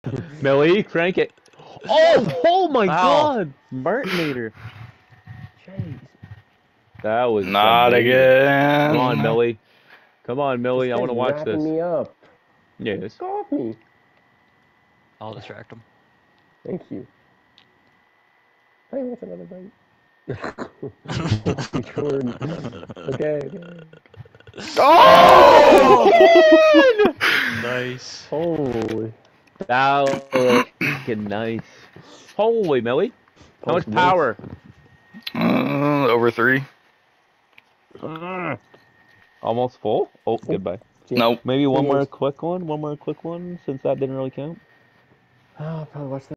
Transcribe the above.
Millie, crank it. Oh my Ow. God! Martinator. Jeez. That was Not amazing. again. Come on, Millie. Come on, This Millie. I guy's want to watch wrapping this. me up. Yes. Go off me. I'll distract him. Thank you. Hey, what's another bite? Holy Jordan. Okay. Oh! Nice. Holy. That was fucking nice. Holy Millie. How much Post power? Over 3. Almost full? Oh, goodbye. Nope. Maybe one See you more guys. quick one? One more quick one, since that didn't really count. Oh, I'll probably watch that.